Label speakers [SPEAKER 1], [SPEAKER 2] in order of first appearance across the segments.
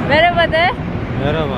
[SPEAKER 1] Merhaba de.
[SPEAKER 2] Merhaba.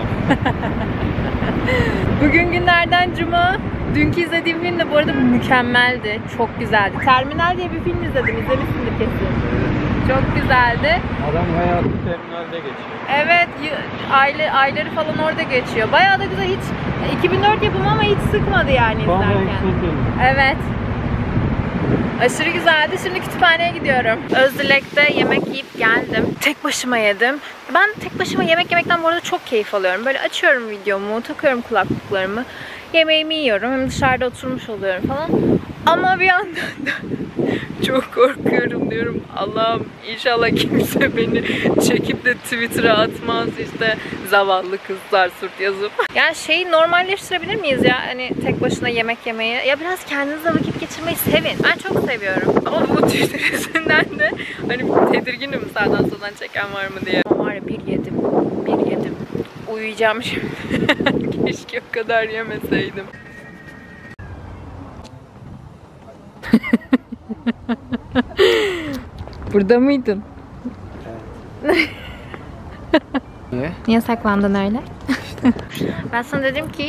[SPEAKER 1] Bugün günlerden cuma. Dünkü izlediğim film de bu arada mükemmeldi. Çok güzeldi. Terminal diye bir film izledim. İzlemişsindir kesin. Çok güzeldi.
[SPEAKER 2] Adam hayatı terminalde geçiyor.
[SPEAKER 1] Evet, ayları falan orada geçiyor. Bayağı da güzel. Hiç 2004 yapımı ama hiç sıkmadı yani izlerken. Evet. Aşırı güzeldi. Şimdi kütüphaneye gidiyorum. Özdilek'te yemek yiyip geldim. Tek başıma yedim. Ben tek başıma yemek yemekten bu arada çok keyif alıyorum. Böyle açıyorum videomu, takıyorum kulaklıklarımı. Yemeğimi yiyorum. Hem dışarıda oturmuş oluyorum falan. Ama bir yandan da çok korkuyorum diyorum. Allah'ım inşallah kimse beni çekip de Twitter'a atmaz işte zavallı kızlar surt yazıp. Yani şeyi normalleştirebilir miyiz ya? Hani tek başına yemek yemeyi. Ya biraz kendinizle vakit geçirmeyi sevin. Ben çok seviyorum. Ama bu Twitter yüzünden de hani tedirginim sağdan soldan çeken var mı diye. Ama var ya bir yedim. Uyuyacağım şimdi. Keşke o kadar yemeseydim. Burada mıydın?
[SPEAKER 2] Evet. Niye?
[SPEAKER 1] Niye saklandın öyle? Ben sana dedim ki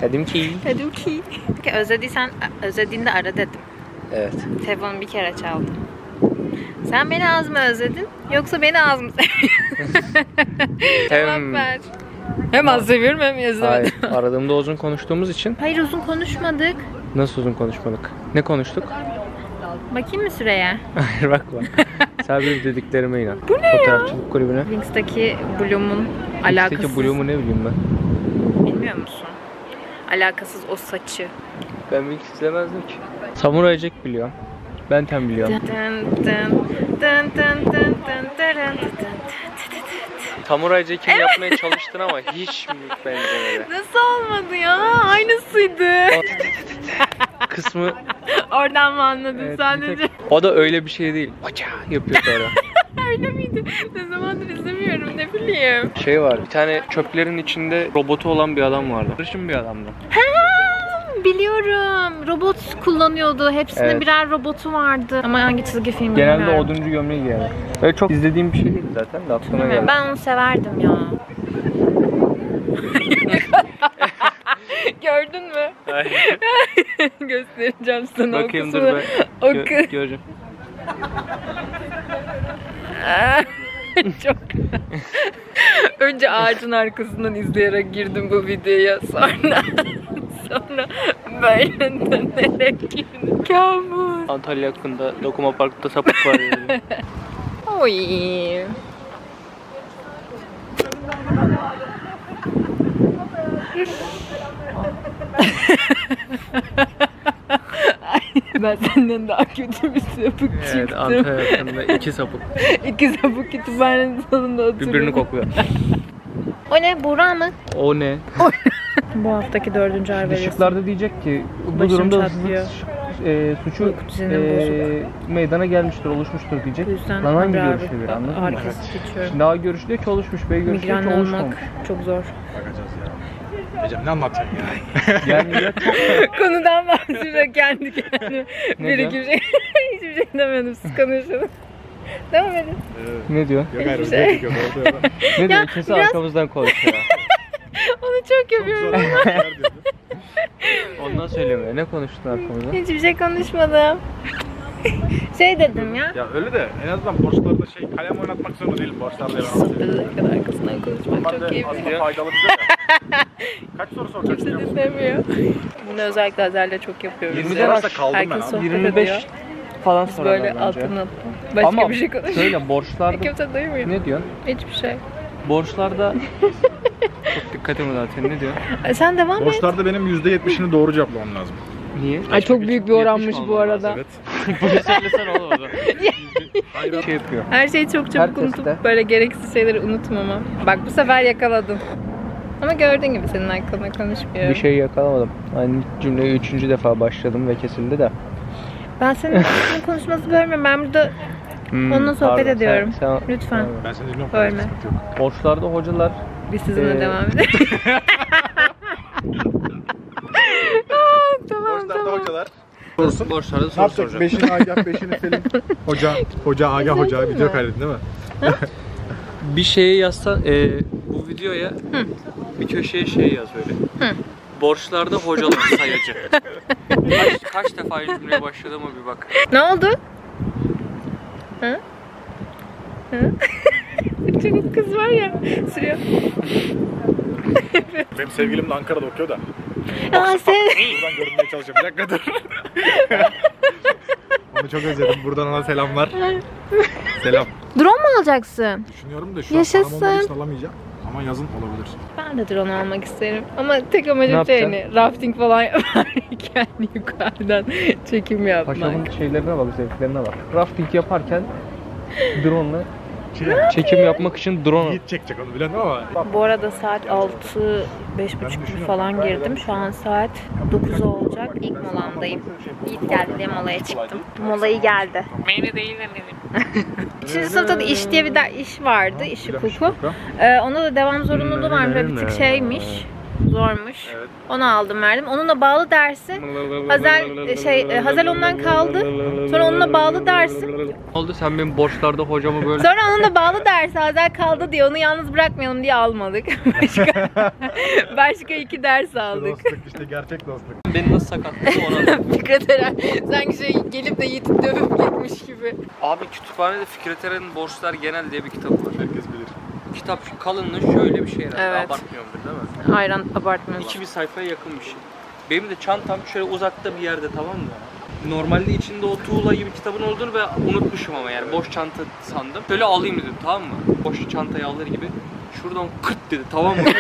[SPEAKER 1] özlediğinde ara dedim.
[SPEAKER 2] Evet.
[SPEAKER 1] Telefonu bir kere çaldı. Sen beni az mı özledin yoksa beni az mı seviyorsun? Cevap ver. Hem az seviyorum hem özlemedim.
[SPEAKER 2] Hayır, aradığımda uzun konuştuğumuz için.
[SPEAKER 1] Hayır, uzun konuşmadık.
[SPEAKER 2] Nasıl uzun konuşmadık? Ne konuştuk?
[SPEAKER 1] Bakayım mı süreye?
[SPEAKER 2] Hayır bakma. Sen benim dediklerime inan.
[SPEAKER 1] Bu ne ya?
[SPEAKER 2] Fotoğrafçılık kulübüne.
[SPEAKER 1] Links'teki Bloom'un alakasız.
[SPEAKER 2] Links'teki Bloom'u ne bileyim ben?
[SPEAKER 1] Bilmiyor musun? Alakasız o saçı.
[SPEAKER 2] Ben Links izlemezdim ki. Samurai Jack biliyorum. Benten biliyorum. Samurai Jack'ini yapmaya çalıştın ama hiç mi benzemedi?
[SPEAKER 1] Nasıl olmadı ya? Aynısıydı.
[SPEAKER 2] Kısmı...
[SPEAKER 1] Oradan mı anladın
[SPEAKER 2] Evet,
[SPEAKER 1] sadece?
[SPEAKER 2] O da öyle bir şey değil. Aça yapıyor sonra.
[SPEAKER 1] Öyle miydi? Ne zamandır izlemiyorum, ne bileyim.
[SPEAKER 2] Şey var, bir tane çöplerin içinde robotu olan bir adam vardı. Karışım bir adamdı.
[SPEAKER 1] Ha, biliyorum. Robot kullanıyordu. Hepsinin
[SPEAKER 2] Evet.
[SPEAKER 1] birer robotu vardı. Ama hangi çizgi film
[SPEAKER 2] Genelde
[SPEAKER 1] bilmiyorum.
[SPEAKER 2] oduncu gömleği giyerdi. Öyle çok izlediğim bir şey değil zaten de aklıma geldi.
[SPEAKER 1] Ben onu severdim ya. Gördün mü?
[SPEAKER 2] Hayır.
[SPEAKER 1] Göstereceğim sana.
[SPEAKER 2] Bakayım
[SPEAKER 1] o
[SPEAKER 2] dur
[SPEAKER 1] kısmı.
[SPEAKER 2] ben.
[SPEAKER 1] O kız.
[SPEAKER 2] Göreceğim.
[SPEAKER 1] Çok. Önce ağacın arkasından izleyerek girdim bu videoya. Sonra böyle dönerek girdim. Kabus.
[SPEAKER 2] Antalya hakkında Dokuma Park'ta sapık var yani.
[SPEAKER 1] Oy. Ben senden daha kötü bir sapık
[SPEAKER 2] Evet,
[SPEAKER 1] çıktım.
[SPEAKER 2] Antalya hakkında iki sapık.
[SPEAKER 1] İki sapık kütüphanenin sonunda oturuyor.
[SPEAKER 2] Birbirini kokluyor.
[SPEAKER 1] O ne? Buğra mı?
[SPEAKER 2] O ne?
[SPEAKER 1] Bu haftaki 4. ay verisi.
[SPEAKER 2] Işıklarda diyecek ki bu
[SPEAKER 1] Başım
[SPEAKER 2] durumda
[SPEAKER 1] çatlıyor.
[SPEAKER 2] suçu
[SPEAKER 1] Uyku düzenim bozuk.
[SPEAKER 2] meydana gelmiştir, oluşmuştur diyecek.
[SPEAKER 1] Bu yüzden
[SPEAKER 2] Lan hangi
[SPEAKER 1] Buğra
[SPEAKER 2] görüşe göre anladın mı?
[SPEAKER 1] Herkes geçiyorum.
[SPEAKER 2] Şimdi A görüşü diyor ki oluşmuş, B görüşü diyor
[SPEAKER 1] Migren
[SPEAKER 2] ki oluşmamış.
[SPEAKER 1] olmak çok zor.
[SPEAKER 3] Ecem ne anlatacaksın ya?
[SPEAKER 2] Yani
[SPEAKER 1] Konudan bahsediyor kendi kendine.
[SPEAKER 2] Ne
[SPEAKER 1] Bir
[SPEAKER 2] diyor?
[SPEAKER 1] iki şey. Hiçbir şey demedim. Siz konuşun. Devam edin.
[SPEAKER 2] ne diyor?
[SPEAKER 3] Yok hayır,
[SPEAKER 1] Hiçbir şey.
[SPEAKER 3] yok orada.
[SPEAKER 2] Ne diyor?
[SPEAKER 1] Ya,
[SPEAKER 2] Kesin
[SPEAKER 1] biraz-
[SPEAKER 2] arkamızdan konuşuyor.
[SPEAKER 1] Onu çok yapıyorum.
[SPEAKER 2] Ondan söylemiyor. Ne konuştun arkamızdan?
[SPEAKER 1] Hiçbir şey konuşmadım. Şey dedim ya.
[SPEAKER 3] Ya öyle de en azından borçlarda kalem oynatmak zorunda değil borçlarda.
[SPEAKER 1] Sohbet arkasından konuşmak çok keyifli.
[SPEAKER 3] Aslında faydalı bize de. Kaç soru soracaksın?
[SPEAKER 1] Kimse dinlemiyor. Bunu özellikle Azer'le çok yapıyoruz.
[SPEAKER 2] 20'den
[SPEAKER 1] ya.
[SPEAKER 3] aşağı kaldım ben
[SPEAKER 1] Herkes
[SPEAKER 3] abi.
[SPEAKER 1] sohbet
[SPEAKER 2] 25
[SPEAKER 1] ediyor.
[SPEAKER 2] falan
[SPEAKER 1] Biz
[SPEAKER 2] sorarlar
[SPEAKER 1] böyle
[SPEAKER 2] bence.
[SPEAKER 1] altına başka
[SPEAKER 2] Ama
[SPEAKER 1] bir şey konuşuyoruz.
[SPEAKER 2] şöyle borçlarda
[SPEAKER 1] Kimse duymuyor.
[SPEAKER 2] ne diyorsun?
[SPEAKER 1] Hiçbir şey.
[SPEAKER 2] Borçlarda çok dikkatimi dağıtıyor. Ne diyorsun?
[SPEAKER 1] Sen devam et.
[SPEAKER 3] Borçlarda benim %70'ini doğru cevaplamam lazım.
[SPEAKER 2] Niye?
[SPEAKER 1] Ay çok büyük bir oranmış bu arada.
[SPEAKER 3] Evet.
[SPEAKER 2] Bunu söylesene oğlum o zaman. Şey yapıyor.
[SPEAKER 1] Her şeyi çok çabuk
[SPEAKER 2] Herkes de.
[SPEAKER 1] unutup böyle gereksiz şeyleri unutmamam. Bak bu sefer yakaladın. Ama gördüğün gibi senin hakkında konuşmuyorum.
[SPEAKER 2] Bir şey yakalamadım. Aynı cümleye 3. defa başladım ve kesildi de.
[SPEAKER 1] Ben senin konuşması bölmüyorum. Ben burada onunla sohbet
[SPEAKER 2] Pardon,
[SPEAKER 1] ediyorum.
[SPEAKER 2] Pardon.
[SPEAKER 1] Lütfen.
[SPEAKER 3] Ben seni dinliyorum.
[SPEAKER 1] Bölme.
[SPEAKER 3] Sıkıntı yok.
[SPEAKER 2] Borçlarda hocalar
[SPEAKER 1] Biz sizinle devam edelim. Tamam
[SPEAKER 3] Borçlarda hocalar.
[SPEAKER 2] borçlarda
[SPEAKER 3] Ne
[SPEAKER 2] soru
[SPEAKER 3] yapacak?
[SPEAKER 2] soracak.
[SPEAKER 3] 5'ini Agah, 5'ini Selim. Hoca Agah hoca video kaydettin değil mi?
[SPEAKER 2] Bir şeyi yazsan videoya bir köşeye şey yaz böyle. Borçlarda hocalık sayacı. Kaç defa cümleye başladığıma bir bak.
[SPEAKER 1] Ne oldu? Hı? Hı? Çocuk kız var ya, sürüyor.
[SPEAKER 3] Benim sevgilim de Ankara'da okuyor da.
[SPEAKER 1] Aa sen...
[SPEAKER 3] Buradan görünmeye çalışacağım. Bir dakika dur. Onu çok özledim. Buradan ona selamlar. Selam.
[SPEAKER 1] Drone mu alacaksın?
[SPEAKER 3] Düşünüyorum da şu
[SPEAKER 1] Yaşasın.
[SPEAKER 3] an param olduğu için alamayacağım. Ama yazın olabilir.
[SPEAKER 1] Ben de drone almak isterim. Ama tek amacım
[SPEAKER 2] Ne
[SPEAKER 1] şey
[SPEAKER 2] yapacaksın?
[SPEAKER 1] rafting falan yaparken yukarıdan çekim yapmak.
[SPEAKER 2] Paşamın şeylerine bak, zevklerine bak. Rafting yaparken drone'la çekim yapmak için drone.
[SPEAKER 3] Yiğit çekecek onu bilen ama.
[SPEAKER 1] Bu arada saat 6:05 gibi falan girdim. Şu an saat 9 olacak. İlk molamdayım. Yiğit geldi diye molaya çıktım. Molayı geldi. Beni değil dedim. 3. sınıfta da iş diye bir iş vardı. İş hukuku. Ona da devam zorunluluğu varmış. Bir tık şeymiş. Zormuş.
[SPEAKER 3] Evet.
[SPEAKER 1] Onu aldım verdim. Onunla bağlı dersi Hazel ondan kaldı. Sonra onunla bağlı dersi.
[SPEAKER 2] Oldu sen benim borçlarda hocamı böyle.
[SPEAKER 1] Sonra onunla bağlı dersi Hazel kaldı diye onu yalnız bırakmayalım diye almadık. Başka 2 ders aldık.
[SPEAKER 3] Dostluk işte, gerçek dostluk.
[SPEAKER 2] Beni nasıl sakatladı ona.
[SPEAKER 1] Fikret Eren sanki şey gelip de Yiğit'i dövüp gitmiş gibi.
[SPEAKER 2] Abi kütüphanede Fikret Eren'in Borçlar Genel diye bir kitap var.
[SPEAKER 3] Herkes bilir.
[SPEAKER 2] Kitap kalınlığı şöyle bir şey herhalde.
[SPEAKER 1] Evet.
[SPEAKER 2] Abartmıyorumdur değil mi?
[SPEAKER 1] Aynen abartmıyoruz.
[SPEAKER 2] 2000 sayfaya yakın bir şey. Benim de çantam şöyle uzakta bir yerde, tamam mı? Normalde içinde o tuğla gibi kitabın olduğunu ve unutmuşum ama yani boş çanta sandım. Şöyle alayım dedim, tamam mı? Boş çantayı alır gibi. Şuradan kırt dedi, tamam mı?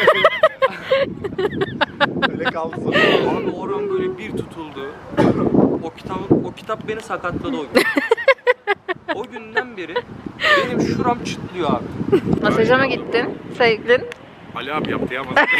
[SPEAKER 3] Öyle kaldı sonra.
[SPEAKER 2] Abi oran böyle bir tutuldu. O kitap beni sakatladı o gün. O günden beri benim şuram çıtlıyor abi.
[SPEAKER 1] Masaja mı gittin sevgilin?
[SPEAKER 3] Ali abi yaptı ya masaj.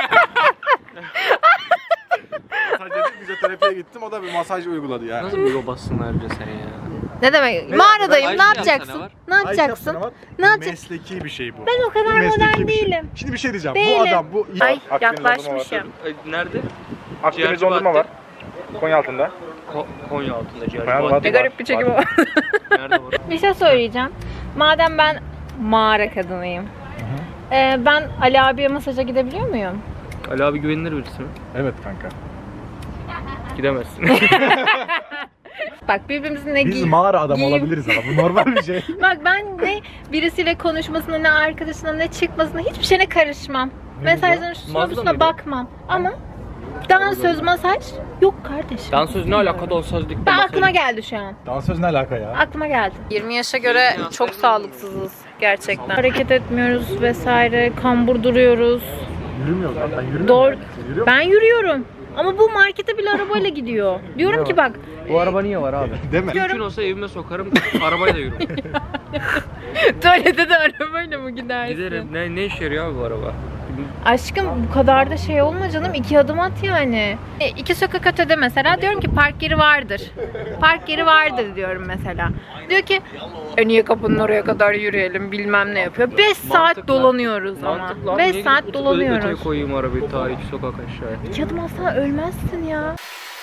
[SPEAKER 3] Masaj dedik, fizyoterapiye gittim. O da bir masaj uyguladı yani.
[SPEAKER 2] Nasıl bir yobazsın ayrıca sen ya?
[SPEAKER 1] Ne demek? Mağaradayım.
[SPEAKER 2] Ayşe
[SPEAKER 1] Ne
[SPEAKER 2] yapsana
[SPEAKER 1] yapacaksın?
[SPEAKER 2] var.
[SPEAKER 1] Ne yapacaksın? Ne yapacaksın?
[SPEAKER 3] Mesleki bir şey bu.
[SPEAKER 1] Ben o kadar
[SPEAKER 3] Mesleki
[SPEAKER 1] modern
[SPEAKER 3] bir şey.
[SPEAKER 1] değilim.
[SPEAKER 3] Şimdi bir şey diyeceğim.
[SPEAKER 1] Değilim.
[SPEAKER 3] Bu adam bu...
[SPEAKER 1] Ay
[SPEAKER 3] Akdeniz
[SPEAKER 1] yaklaşmışım.
[SPEAKER 2] Nerede?
[SPEAKER 3] Akdeniz
[SPEAKER 2] Ciğerci
[SPEAKER 3] dondurma
[SPEAKER 2] Bahattin.
[SPEAKER 3] var. Konya altında.
[SPEAKER 2] Konya altında ciğerci
[SPEAKER 3] Konya
[SPEAKER 2] Bahattin.
[SPEAKER 1] Ne garip bir çekim o.
[SPEAKER 2] Nerede var?
[SPEAKER 1] Bir şey söyleyeceğim. Madem ben mağara kadınıyım. Ben Ali abiye masaja gidebiliyor muyum?
[SPEAKER 2] Ali abi güvenilir birisi mi?
[SPEAKER 3] Evet kanka.
[SPEAKER 2] Gidemezsin.
[SPEAKER 1] Bak birbirimizin ne
[SPEAKER 3] Biz mağara adam
[SPEAKER 1] giyim-
[SPEAKER 3] olabiliriz ama bu normal bir şey.
[SPEAKER 1] Bak ben ne birisiyle konuşmasına, ne arkadaşına, ne çıkmasına hiçbir şeyine karışmam. Mesajların şusuna
[SPEAKER 2] Mağazada
[SPEAKER 1] busuna
[SPEAKER 2] mıydı?
[SPEAKER 1] bakmam. Ama dansöz, masaj yok kardeşim.
[SPEAKER 2] Dansöz ne alaka dansözlük?
[SPEAKER 1] Ben aklıma geldi şu an.
[SPEAKER 3] Dansöz ne alaka ya?
[SPEAKER 1] Aklıma geldi. 20 yaşa göre çok sağlıksızız gerçekten. Hareket etmiyoruz vesaire, kambur duruyoruz.
[SPEAKER 3] Yürümüyoruz lan, ben yürümüyorum.
[SPEAKER 1] Doğru.
[SPEAKER 3] Yürüyor
[SPEAKER 1] Ben yürüyorum. Ama bu markete bile arabayla gidiyor. Diyorum ki bak.
[SPEAKER 2] Bu araba niye var abi?
[SPEAKER 3] Değil mi?
[SPEAKER 2] Mümkün olsa evime sokarım, arabayla yürürüm.
[SPEAKER 1] Tuvalete de arabayla mı gidersin?
[SPEAKER 2] Giderim. Ne işe yarıyor abi bu araba?
[SPEAKER 1] Aşkım bu kadar da şey olma canım. 2 adım at yani. 2 sokak ötede mesela diyorum ki park yeri vardır. Park yeri vardır diyorum mesela. Diyor ki niye kapının oraya kadar yürüyelim bilmem ne yapıyor. 5 saat
[SPEAKER 2] Mantıklı.
[SPEAKER 1] dolanıyoruz
[SPEAKER 2] Mantıklı
[SPEAKER 1] ama.
[SPEAKER 2] abi,
[SPEAKER 1] 5
[SPEAKER 2] niye
[SPEAKER 1] saat
[SPEAKER 2] gidip
[SPEAKER 1] dolanıyoruz.
[SPEAKER 2] öteye koyayım arabayı ta 2 sokak aşağıya.
[SPEAKER 1] 2 adım atsan ölmezsin ya.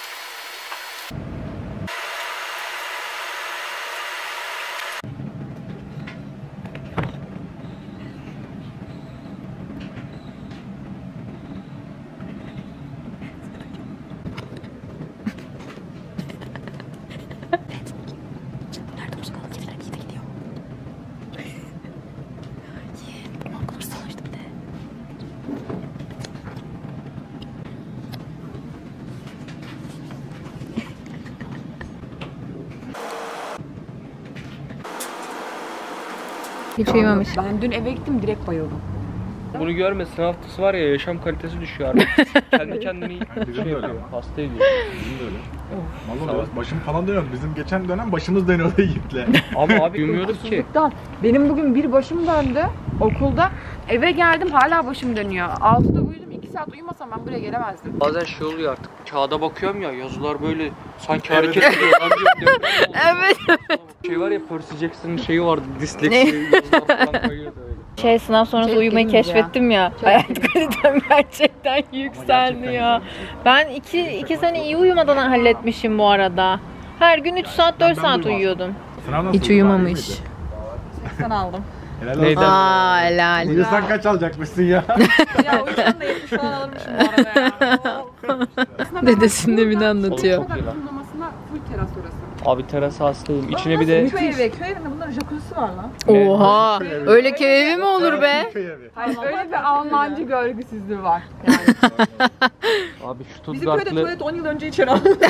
[SPEAKER 1] Hiç uyumamış.
[SPEAKER 4] Ben dün eve gittim direkt bayıldım.
[SPEAKER 2] Bunu görme, sınav haftası var ya, yaşam kalitesi düşüyor abi. Kendi kendini
[SPEAKER 3] Bizim de öyle.
[SPEAKER 2] hasta ediyor.
[SPEAKER 3] Bizim de öyle. Vallahi başım falan dönüyordu. Bizim geçen dönem başımız dönüyordu Yiğit'le.
[SPEAKER 2] Ama abi uyumuyorduk ki.
[SPEAKER 4] Uykusuzluktan. Benim bugün bir başım döndü okulda. Eve geldim hala başım dönüyor. 6'da uyudum 2 saat uyumasam ben buraya gelemezdim.
[SPEAKER 2] Bazen şey oluyor artık. Kağıda bakıyorum ya, yazılar böyle sanki hareket ediyorlar.
[SPEAKER 1] Evet.
[SPEAKER 2] Şey var ya, Percy Jackson'ın şeyi vardı, disleksi yazılar falan kayıyordu öyle.
[SPEAKER 1] Sınav sonrası
[SPEAKER 4] Çok
[SPEAKER 1] uyumayı
[SPEAKER 4] iyiymiş
[SPEAKER 1] keşfettim ya.
[SPEAKER 4] Çok
[SPEAKER 1] Hayat kalitem gerçekten yükseldi ya. Ben iki sene iyi uyumadan halletmişim bu arada. Her gün 3 saat 4 saat uyuyordum.
[SPEAKER 3] Sınav nasıl
[SPEAKER 1] Hiç
[SPEAKER 3] oldu?
[SPEAKER 1] uyumamış.
[SPEAKER 3] İyi miydi?
[SPEAKER 4] 80 aldım.
[SPEAKER 3] Helal olsun.
[SPEAKER 2] Neyden?
[SPEAKER 1] Aa helal.
[SPEAKER 3] Uyusan kaç alacakmışsın ya?
[SPEAKER 4] Ya o yüzden de 70 falan alırmışım bu arada ya.
[SPEAKER 1] Dedesinin evini anlatıyor.
[SPEAKER 2] Çok iyi lan.
[SPEAKER 4] Kullanmasına full teras orası.
[SPEAKER 2] Abi teras hastayım. İçine bir de
[SPEAKER 4] Köy evi. Köy evinde bunların jacuzzi'si var lan.
[SPEAKER 1] Oha. Öyle köy evi mi olur be?
[SPEAKER 4] Hayır öyle bir Almancı görgüsüzlüğü var. Yani.
[SPEAKER 2] abi şu
[SPEAKER 4] Bizim köyde
[SPEAKER 2] Stuttgartlı
[SPEAKER 4] tuvalet 10 yıl önce içeri aldı.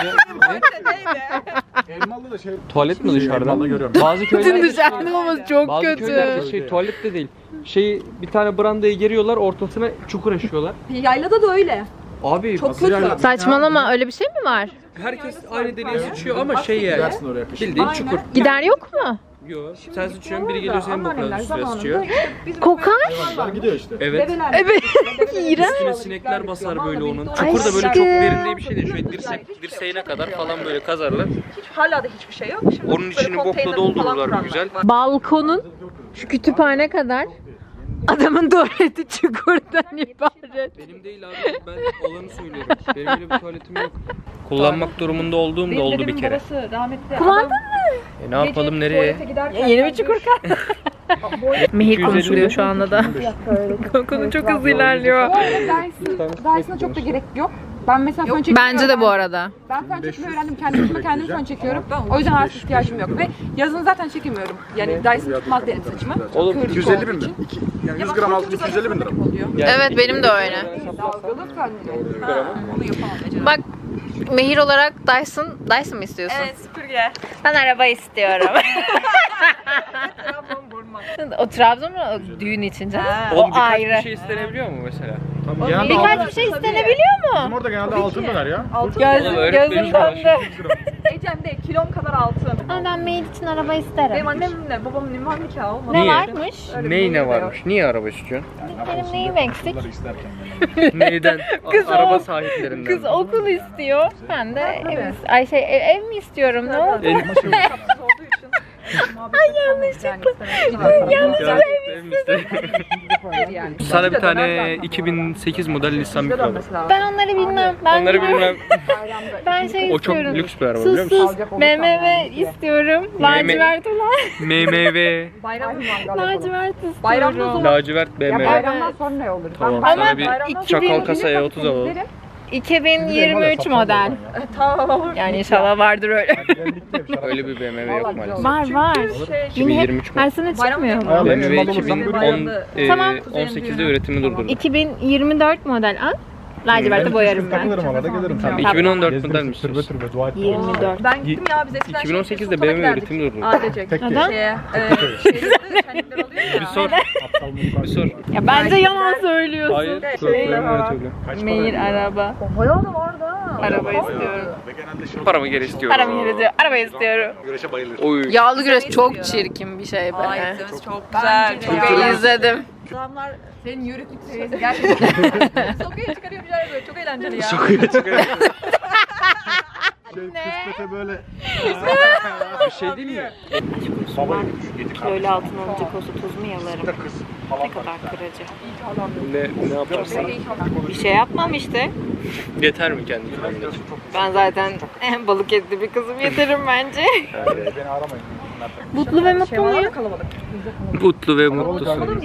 [SPEAKER 3] Elmalı da şey...
[SPEAKER 2] tuvalet mi dışarıdan?
[SPEAKER 3] Elmalı görüyorum.
[SPEAKER 2] Bazı
[SPEAKER 1] Bütün
[SPEAKER 2] köyler
[SPEAKER 1] dışarıda olması çok
[SPEAKER 2] bazı köylerde
[SPEAKER 1] kötü.
[SPEAKER 2] şey tuvalette değil. Şey bir tane brandayı geriyorlar, ortasına çukur açıyorlar.
[SPEAKER 4] Yaylada da öyle.
[SPEAKER 2] Abi
[SPEAKER 4] Çok kötü.
[SPEAKER 1] Saçmalama, öyle bir şey mi var?
[SPEAKER 2] herkes aynı deliğe sıçıyor ama şey yani.
[SPEAKER 3] Gidersin oraya kışın.
[SPEAKER 2] Bildiğin
[SPEAKER 4] Aynen.
[SPEAKER 2] çukur.
[SPEAKER 1] Gider yok mu?
[SPEAKER 2] Yo, sen sıçıyorsun, biri geliyor senin bokuna üstüne sıçıyor.
[SPEAKER 1] Kokar.
[SPEAKER 3] Hayvanlar gidiyor işte.
[SPEAKER 2] Evet.
[SPEAKER 1] Evet. İğrenç.
[SPEAKER 2] Üstüne sinekler basar böyle onun. Çukur da böyle çok derin diye bir şey değil. Şöyle dirseğine kadar falan böyle kazarlar.
[SPEAKER 4] Hala da hiçbir şey yok. Şimdi
[SPEAKER 2] Onun içini bokla doldururlar bir güzel.
[SPEAKER 1] Balkonun şu kütüphane kadar adamın tuvaleti çukurdan ibaret.
[SPEAKER 2] Benim değil abi, ben olanı söylüyorum. Benim öyle bir tuvaletim yok. Kullanmak durumunda olduğum da oldu bir kere.
[SPEAKER 4] Babası rahmetli.
[SPEAKER 1] Kullandın
[SPEAKER 2] Ne yapalım, nereye?
[SPEAKER 1] Yeni bir çukur kal. Mehir konuşuluyor şu anda da. Konu çok hızlı ilerliyor.
[SPEAKER 4] Bu arada Dyson'a çok da gerek yok. Ben mesela fön çekimi
[SPEAKER 1] Bence de bu arada.
[SPEAKER 4] Ben fön çekimi öğrendim. Kendim fön çekiyorum. O yüzden artık ihtiyacım yok. Ve yazın zaten çekemiyorum. Yani Dyson tutmaz benim saçımı.
[SPEAKER 2] Oğlum,
[SPEAKER 4] Kıvırcık
[SPEAKER 3] 250
[SPEAKER 4] olduğu
[SPEAKER 3] bin
[SPEAKER 4] için.
[SPEAKER 3] mi? Yani 100 gram altın 250 bin lira mı?
[SPEAKER 4] Oluyor.
[SPEAKER 1] Evet, benim de öyle.
[SPEAKER 4] Dalgalı fönlü. Onu yapamam Ece.
[SPEAKER 1] Bak, Mehir olarak Dyson mı istiyorsun?
[SPEAKER 4] Evet, süpürge.
[SPEAKER 1] Ben araba istiyorum. O Trabzon mu? O düğün için canım.
[SPEAKER 2] Oğlum
[SPEAKER 1] O
[SPEAKER 2] birkaç
[SPEAKER 1] ayrı.
[SPEAKER 2] bir şey istenebiliyor mu mesela?
[SPEAKER 3] Tamam, genelde
[SPEAKER 1] Birkaç bir şey istenebiliyor
[SPEAKER 3] Bizim
[SPEAKER 1] mu?
[SPEAKER 3] orada genelde altın döner ya.
[SPEAKER 4] Altın
[SPEAKER 1] Gözüm
[SPEAKER 2] öğretmenim
[SPEAKER 1] döndü.
[SPEAKER 4] Ecem de kilom kadar altın.
[SPEAKER 1] Ama ben Mehir için araba isterim.
[SPEAKER 4] Benim annemle babamın var mı ki almadı.
[SPEAKER 1] Ne
[SPEAKER 2] Niye?
[SPEAKER 1] varmış?
[SPEAKER 2] Neyi ne varmış? Niye araba istiyorsun?
[SPEAKER 1] Benim neyim eksik?
[SPEAKER 3] Bunları isterken
[SPEAKER 2] Neyden?
[SPEAKER 1] Kız
[SPEAKER 2] Araba
[SPEAKER 1] o-
[SPEAKER 2] sahiplerinden.
[SPEAKER 1] Kız okul istiyor. Ben de ev mi istiyorum? Ne oldu?
[SPEAKER 2] El-
[SPEAKER 4] olduğu için. Ay yanlışlıkla.
[SPEAKER 2] Ya,
[SPEAKER 4] Yani.
[SPEAKER 2] Sana bir tane 2008 model Nissan Micra.
[SPEAKER 1] Ben onları bilmem.
[SPEAKER 2] Onları bilmem.
[SPEAKER 1] Ben şey
[SPEAKER 2] O çok
[SPEAKER 1] istiyorum.
[SPEAKER 2] lüks bir araba, biliyor musun?
[SPEAKER 1] Sus. BMW istiyorum. Lacivert olan.
[SPEAKER 2] MMV.
[SPEAKER 4] Bayram
[SPEAKER 1] Lacivert istiyorum.
[SPEAKER 4] Bayramda zor.
[SPEAKER 2] Lacivert
[SPEAKER 4] Ya
[SPEAKER 2] BMW.
[SPEAKER 4] bayramdan sonra ne olur?
[SPEAKER 2] Tamam,
[SPEAKER 4] Ben
[SPEAKER 2] sana bir
[SPEAKER 4] bayramdan
[SPEAKER 2] çakal
[SPEAKER 4] sonra
[SPEAKER 2] kasa E30 alalım.
[SPEAKER 1] 2023 model.
[SPEAKER 4] Tamam.
[SPEAKER 1] Yani inşallah vardır öyle.
[SPEAKER 2] Öyle bir BMW yok maalesef.
[SPEAKER 1] Var. Yine hep
[SPEAKER 2] 2023
[SPEAKER 1] her sene çıkmıyor mu?
[SPEAKER 3] Ayarlı.
[SPEAKER 2] BMW
[SPEAKER 3] Benim alırsan
[SPEAKER 2] 2018'de üretimi durdurdu.
[SPEAKER 1] 2024 model al. Lacivert'e boyarım ben.
[SPEAKER 3] Takılırım arada gelirim.
[SPEAKER 2] Tamam,
[SPEAKER 3] sana.
[SPEAKER 2] 2014
[SPEAKER 3] Gezdim,
[SPEAKER 2] model mi
[SPEAKER 3] türbe
[SPEAKER 2] istiyorsun?
[SPEAKER 3] türbe dua et.
[SPEAKER 1] 24.
[SPEAKER 4] Ben gittim ya biz eskiden
[SPEAKER 2] 2018'de BMW üretimi durdurdu.
[SPEAKER 4] Adecek.
[SPEAKER 3] Tek
[SPEAKER 1] Neden?
[SPEAKER 4] Şenlikler oluyor ya.
[SPEAKER 2] Bir sor. Bir sor.
[SPEAKER 1] Ya bence yalan söylüyorsun.
[SPEAKER 2] Hayır.
[SPEAKER 4] Şeyler var.
[SPEAKER 3] Kaç para
[SPEAKER 1] Mehir
[SPEAKER 3] veriyor?
[SPEAKER 1] araba.
[SPEAKER 4] Bayağı da var da.
[SPEAKER 1] Araba istiyorum.
[SPEAKER 3] Ve genelde şey
[SPEAKER 2] Paramı geri istiyorum.
[SPEAKER 1] Paramı yürüdü. Araba istiyorum.
[SPEAKER 3] güreşe bayılır.
[SPEAKER 2] Oy.
[SPEAKER 1] Yağlı güreş çok çirkin bir şey be.
[SPEAKER 4] Çok güzel.
[SPEAKER 1] Çok iyi izledim.
[SPEAKER 4] Adamlar senin yörüklük seviyesi gerçekten. Sokağa çıkarıyor bir şeyler böyle. Çok eğlenceli ya.
[SPEAKER 3] Kısmete böyle.
[SPEAKER 2] Bir şey değil mi?
[SPEAKER 3] Baba yemiş. Yedik abi.
[SPEAKER 1] Böyle altın olacak olsa tuz mu yalarım?
[SPEAKER 3] Bir de kız falan
[SPEAKER 1] Ne kadar kırıcı.
[SPEAKER 2] Ne yaparsın?
[SPEAKER 1] Bir şey yapmam işte.
[SPEAKER 2] Yeter mi kendi kendine?
[SPEAKER 1] Ben zaten balık etli bir kızım, yeterim bence.
[SPEAKER 3] Beni aramayın.
[SPEAKER 1] Mutlu ve mutlu muyum?
[SPEAKER 2] Mutlu ve mutlusun.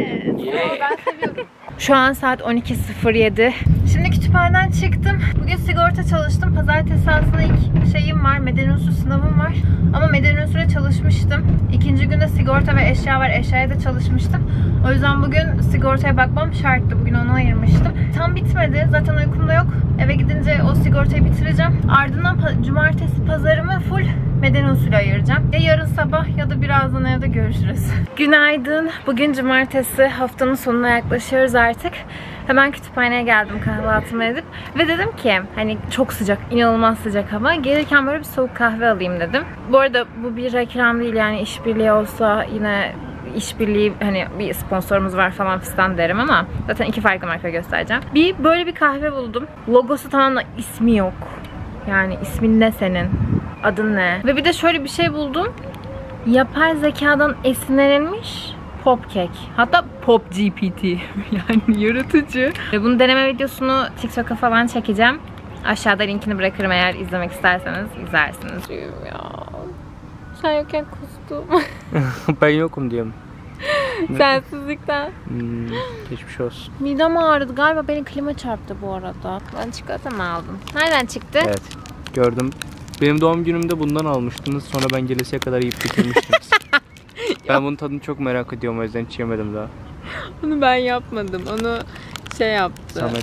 [SPEAKER 1] Şu an saat 12.07. Şimdi kütüphaneden çıktım. Bugün sigorta çalıştım. Pazartesi aslında ilk şeyim var. Medeni usul sınavım var. Ama medeni usule çalışmıştım. İkinci günde sigorta ve eşya var. Eşyaya da çalışmıştım. O yüzden bugün sigortaya bakmam şarttı. Bugün onu ayırmıştım. Tam bitmedi. Zaten uykum da yok. Eve gidince o sigortayı bitireceğim. Ardından cumartesi pazarımı full medeni usule ayıracağım. Ya yarın sabah ya da birazdan evde görüşürüz. Günaydın. Bugün cumartesi. Haftanın sonuna yaklaşıyoruz artık. Hemen kütüphaneye geldim kahvaltımı edip. Ve dedim ki hani çok sıcak, inanılmaz sıcak hava. Gelirken böyle bir soğuk kahve alayım dedim. Bu arada bu bir reklam değil, yani işbirliği olsa yine işbirliği, hani bir sponsorumuz var falan fistan derim ama zaten iki farklı marka göstereceğim. Böyle bir kahve buldum. Logosu tamamen, ismi yok. Yani ismin ne senin? Adın ne? Ve bir de şöyle bir şey buldum. Yapay zekadan esinlenilmiş Pop Cake. Hatta Pop GPT. Yani yaratıcı. Ve bunun deneme videosunu TikTok'a falan çekeceğim. Aşağıda linkini bırakırım, eğer izlemek isterseniz izlersiniz. Ya. Sen yokken kustum.
[SPEAKER 2] Ben yokum diyorum.
[SPEAKER 1] Sensizlikten.
[SPEAKER 2] Geçmiş olsun.
[SPEAKER 1] Midem ağrıdı. Galiba beni klima çarptı bu arada. Ben çikolata mı aldım? Nereden çıktı?
[SPEAKER 2] Evet. Gördüm. Benim doğum günümde bundan almıştınız. Sonra ben gelesiye kadar yiyip bitirmiştiniz. Ben bunun tadını çok merak ediyorum. O yüzden hiç yemedim daha.
[SPEAKER 1] Onu ben yapmadım. Onu şey yaptı.
[SPEAKER 2] Samet.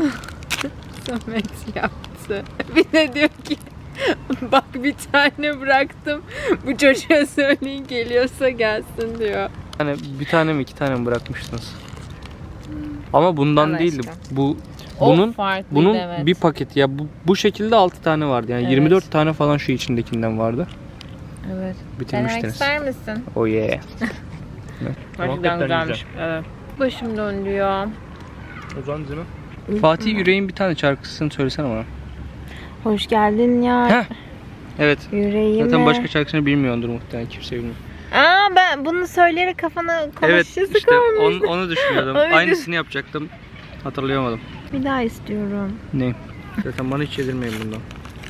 [SPEAKER 1] Samet yaptı. Bir de diyor ki bak bir tane bıraktım. Bu çocuğa söyleyin geliyorsa gelsin diyor.
[SPEAKER 2] Hani bir tane mi 2 tane mi bırakmıştınız? Ama bundan
[SPEAKER 1] Allah
[SPEAKER 2] değildi.
[SPEAKER 1] aşkına.
[SPEAKER 2] Bunun
[SPEAKER 1] farklıydı, evet.
[SPEAKER 2] bir paketi ya bu şekilde 6 tane vardı. Yani
[SPEAKER 1] Evet.
[SPEAKER 2] 24 tane falan şu içindekinden vardı.
[SPEAKER 1] Evet. Denemek
[SPEAKER 2] Bitirmiştiniz.
[SPEAKER 1] ister misin?
[SPEAKER 2] Oh yeah.
[SPEAKER 1] Gerçekten güzelmiş. Evet. Başım dönüyor.
[SPEAKER 2] O zaman değil. Fatih Yüreğin bir tane şarkısını söylesene bana.
[SPEAKER 1] Hoş geldin ya.
[SPEAKER 2] Heh. Evet.
[SPEAKER 1] Yüreğime.
[SPEAKER 2] Zaten başka şarkısını bilmiyordur muhtemelen, kimse bilmiyor.
[SPEAKER 1] Aa, ben bunu söyleyerek kafana
[SPEAKER 2] Evet
[SPEAKER 1] konuşuyorsun.
[SPEAKER 2] işte onu düşünüyordum.
[SPEAKER 1] Evet.
[SPEAKER 2] Aynısını yapacaktım. Hatırlayamadım.
[SPEAKER 1] Bir daha istiyorum.
[SPEAKER 2] Ne? Zaten bana hiç yedirmeyin bundan.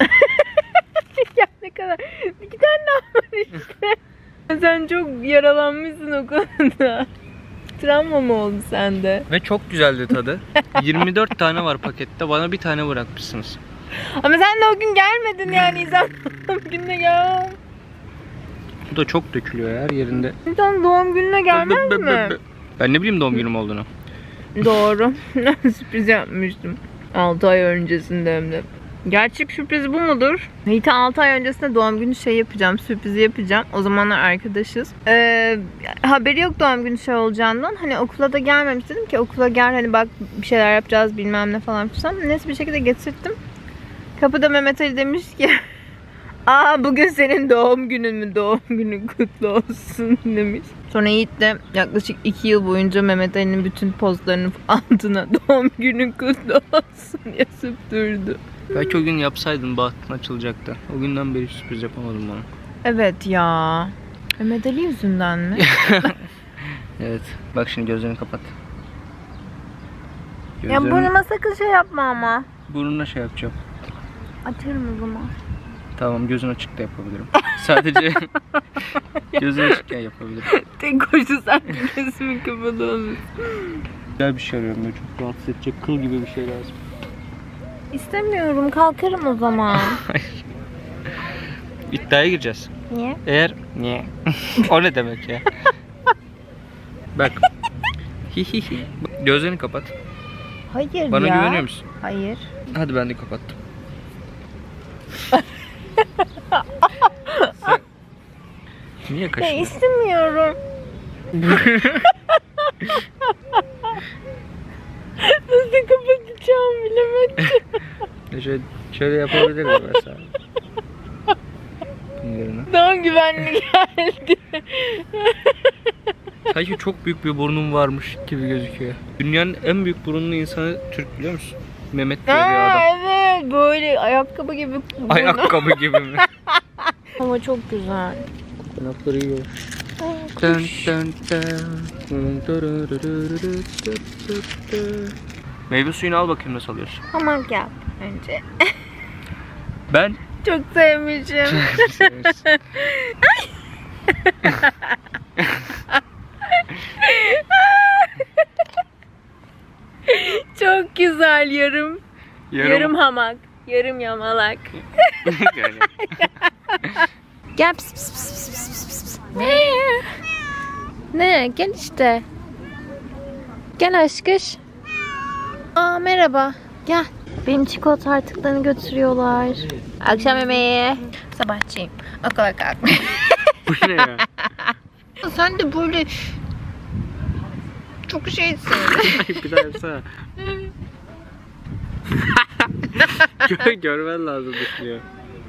[SPEAKER 1] Ya ne kadar. İki tane daha var işte. Sen çok yaralanmışsın o konuda. Travma mı oldu sende?
[SPEAKER 2] Ve çok güzeldi tadı. 24 tane var pakette. Bana bir tane bırakmışsınız.
[SPEAKER 1] Ama sen de o gün gelmedin yani. İnsan doğum gününe gel.
[SPEAKER 2] Bu da çok dökülüyor her yerinde.
[SPEAKER 1] İnsan doğum gününe gelmez mi?
[SPEAKER 2] Ben ne bileyim doğum günüm olduğunu.
[SPEAKER 1] Doğru. Sürpriz yapmıştım. 6 ay öncesinde hem de. Gerçek sürpriz bu mudur? Yiğit'e 6 ay öncesinde doğum günü şey yapacağım, sürprizi yapacağım. O zamanlar arkadaşız. Haberi yok doğum günü şey olacağından. Hani okula da gelmemiş, dedim ki okula gel, hani bak bir şeyler yapacağız bilmem ne falan filan. Neyse bir şekilde getirttim. Kapıda Mehmet Ali demiş ki aa bugün senin doğum günün mü? Doğum günün kutlu olsun demiş. Sonra Yiğit de yaklaşık 2 yıl boyunca Mehmet Ali'nin bütün pozlarının altına doğum günün kutlu olsun yazıp durdu.
[SPEAKER 2] Belki o gün yapsaydın bahtın açılacaktı. O günden beri hiç sürpriz yapamadım bana.
[SPEAKER 1] Evet ya. Mehmet Ali yüzünden mi?
[SPEAKER 2] Evet. Bak şimdi gözlerini kapat.
[SPEAKER 1] Ya burnuma sakın şey yapma ama.
[SPEAKER 2] Burnuna şey yapacağım.
[SPEAKER 1] Açarım o zaman.
[SPEAKER 2] Tamam, gözün açık da yapabilirim. Sadece gözün açıkken yapabilirim.
[SPEAKER 1] Tek koşu sen gözümü kapatalım.
[SPEAKER 2] Güzel bir şey arıyorum. Böyle çok rahatsız edecek kıl gibi bir şey lazım.
[SPEAKER 1] İstemiyorum, kalkarım o zaman.
[SPEAKER 2] İddiaya gireceğiz.
[SPEAKER 1] Niye?
[SPEAKER 2] Eğer... Niye? O ne demek ya? Bak. Hihihi. Gözlerini kapat.
[SPEAKER 1] Hayır
[SPEAKER 2] Bana
[SPEAKER 1] ya.
[SPEAKER 2] güveniyor musun?
[SPEAKER 1] Hayır.
[SPEAKER 2] Hadi ben de kapattım. Sen... Niye
[SPEAKER 1] Ya
[SPEAKER 2] kaşındın?
[SPEAKER 1] istemiyorum. Nasıl kapatacağım bilemedim.
[SPEAKER 2] Şöyle yapabilirim mesela.
[SPEAKER 1] Daha güvenli geldi.
[SPEAKER 2] Sanki çok büyük bir burnum varmış gibi gözüküyor. Dünyanın en büyük burunlu insanı Türk, biliyor musun? Mehmet diye bir adam.
[SPEAKER 1] Evet, böyle ayakkabı gibi.
[SPEAKER 2] Ayakkabı gibi mi?
[SPEAKER 1] Ama çok güzel.
[SPEAKER 2] Yanakları yiyor. Meyve suyunu al bakayım, nasıl alıyorsun?
[SPEAKER 1] Hamak yap önce.
[SPEAKER 2] Ben
[SPEAKER 1] Çok sevmişim. Çok güzel, yarım hamak, yarım yamalak. Gel pis pis pis pis pis pis pis. Ne? Gel işte. Gel aşkış. Aa merhaba. Gel. Benim çikolata artıklarını götürüyorlar. Akşam yemeği. Sabahçıyım. Okula kalkma.
[SPEAKER 2] Bu ne ya?
[SPEAKER 1] Sen de böyle çok şeysin.
[SPEAKER 2] Bir daha yapsana. Görmen lazım düşünüyor.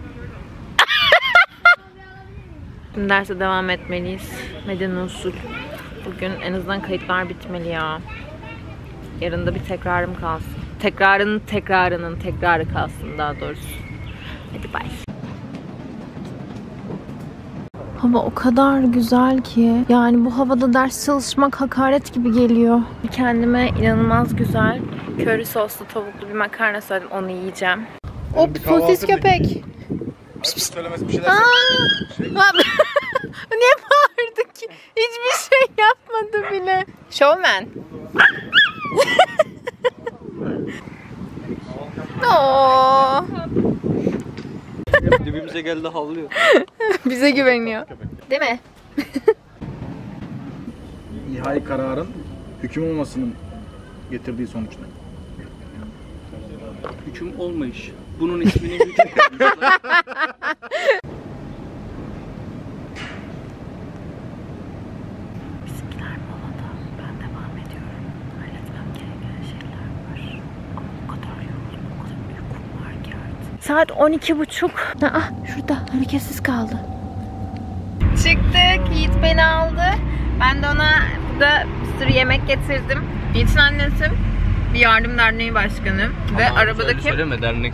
[SPEAKER 1] Derse devam etmeliyiz. Medeni usul. Bugün en azından kayıtlar bitmeli ya. Yarın da bir tekrarım kalsın. Tekrarının tekrarı kalsın daha doğrusu. Hadi bay. Hava o kadar güzel ki. Yani bu havada ders çalışmak hakaret gibi geliyor. Kendime inanılmaz güzel köri soslu tavuklu bir makarna söyledim. Onu yiyeceğim. Hop sosis köpek.
[SPEAKER 3] Söylemez bir şeyler.
[SPEAKER 1] Niye bağırdık Hiçbir şey yapmadı bile. Showman. Oo.
[SPEAKER 2] Dibimize geldi havlıyor.
[SPEAKER 1] Bize güveniyor. Değil mi?
[SPEAKER 3] İhai kararın hüküm olmasının getirdiği sonuç ne?
[SPEAKER 2] Hüküm olmayış. Bunun ismini hüküm koymuşlar.
[SPEAKER 1] Bizimkiler molada. Ben devam ediyorum. Halletmem gereken şeyler var. Ama o kadar yoruldum, o kadar uykum var ki artık. Saat 12.30. Aa, şurada hareketsiz kaldı. Çıktık. Yiğit beni aldı. Ben de ona burada bir sürü yemek getirdim. Yiğit'in annesi bir yardım derneği başkanı. Ve
[SPEAKER 2] Ama
[SPEAKER 1] arabadaki...
[SPEAKER 2] söyleme dernek.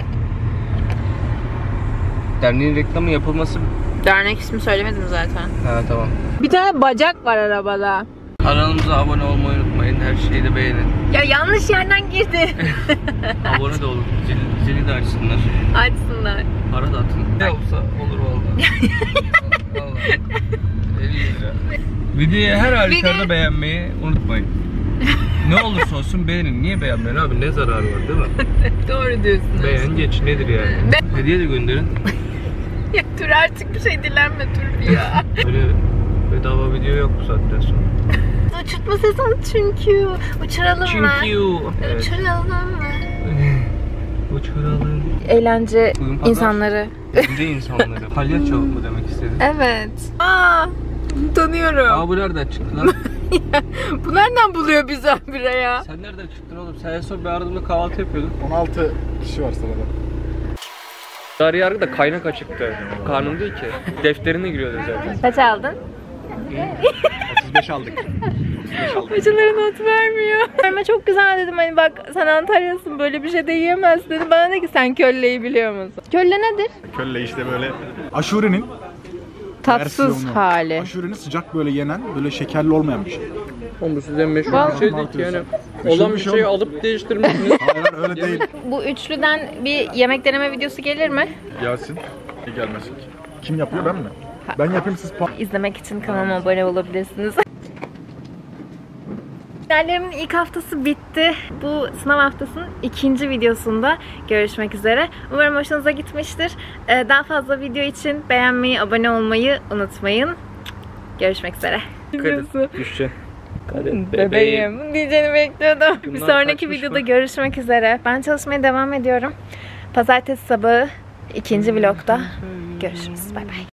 [SPEAKER 2] Derneğin reklamı yapılması...
[SPEAKER 1] Dernek ismi söylemedim zaten.
[SPEAKER 2] Ha tamam.
[SPEAKER 1] Bir tane bacak var arabada.
[SPEAKER 2] Kanalımıza abone olmayı unutmayın. Her şeyi de beğenin.
[SPEAKER 1] Ya yanlış yerden girdi.
[SPEAKER 2] Abone de olun. Zili de açsınlar.
[SPEAKER 1] Açsınlar.
[SPEAKER 2] Para da atın. Ne olsa olur vallahi. Vallahi. 50 lira. Videoyu her halükarda beğenmeyi unutmayın. Ne olursa olsun beğenin. Niye beğenmeyin abi? Ne zararı var değil mi?
[SPEAKER 1] Doğru diyorsun.
[SPEAKER 2] Beğen geç. Nedir yani? Hediye de gönderin.
[SPEAKER 1] Ya dur artık bir şey dilenme dur ya.
[SPEAKER 2] Öyle bedava video yok bu saatten sonra.
[SPEAKER 1] Uçurtma sezonu çünkü. Uçuralım mı?
[SPEAKER 2] Çünkü. Evet.
[SPEAKER 1] Uçuralım mı?
[SPEAKER 2] Uçuralım.
[SPEAKER 1] Eğlence
[SPEAKER 2] Bugün pazar.
[SPEAKER 1] insanları.
[SPEAKER 2] Önce insanları. Palyaço mu demek istedin?
[SPEAKER 1] Evet. Aa, tanıyorum.
[SPEAKER 2] Aa bu nereden çıktı lan?
[SPEAKER 1] Bu nereden buluyor bizi habire ya?
[SPEAKER 2] Sen nereden çıktın oğlum? Sen en son bir aradığımda kahvaltı yapıyordun.
[SPEAKER 3] 16 kişi var sırada.
[SPEAKER 2] Darı yargı da kaynak açıktı. Kanun değil ki. Defterine giriyordu zaten.
[SPEAKER 1] Kaç aldın?
[SPEAKER 3] 35 aldık.
[SPEAKER 1] Hocalara not vermiyor. Ama çok güzel dedim hani bak sen Antalya'sın böyle bir şey de yiyemezsin dedi. Bana dedi ki sen kölleyi biliyor musun? Kölle nedir?
[SPEAKER 3] Kölle işte böyle aşurenin
[SPEAKER 1] Tatsız
[SPEAKER 3] versiyonu.
[SPEAKER 1] hali.
[SPEAKER 3] Aşurenin sıcak böyle yenen, böyle şekerli olmayan bir şey.
[SPEAKER 2] Oğlum bu size meşhur
[SPEAKER 1] Vallahi.
[SPEAKER 2] bir şey değil ki yani.
[SPEAKER 3] Meşhur
[SPEAKER 2] Olan
[SPEAKER 3] bir
[SPEAKER 2] bir
[SPEAKER 3] şey
[SPEAKER 2] şeyi
[SPEAKER 3] oğlum.
[SPEAKER 2] alıp değiştirmişsiniz.
[SPEAKER 3] Hayır öyle değil.
[SPEAKER 1] Bu üçlüden bir yemek deneme videosu gelir mi?
[SPEAKER 3] Gelsin. Niye gelmesin ki? Kim yapıyor ben mi? Ben yapayım siz
[SPEAKER 1] İzlemek için kanalıma abone olabilirsiniz. Finallerimin ilk haftası bitti. Bu sınav haftasının ikinci videosunda görüşmek üzere. Umarım hoşunuza gitmiştir. Daha fazla video için beğenmeyi, abone olmayı unutmayın. Görüşmek üzere.
[SPEAKER 2] Düşeceksin.
[SPEAKER 1] Bebeğim diyeceğini bekliyordum. Bir
[SPEAKER 2] Bunlar
[SPEAKER 1] sonraki
[SPEAKER 2] kaçmış
[SPEAKER 1] videoda
[SPEAKER 2] mı?
[SPEAKER 1] görüşmek üzere. Ben çalışmaya devam ediyorum. Pazartesi sabahı ikinci vlogda görüşürüz. Bay bay.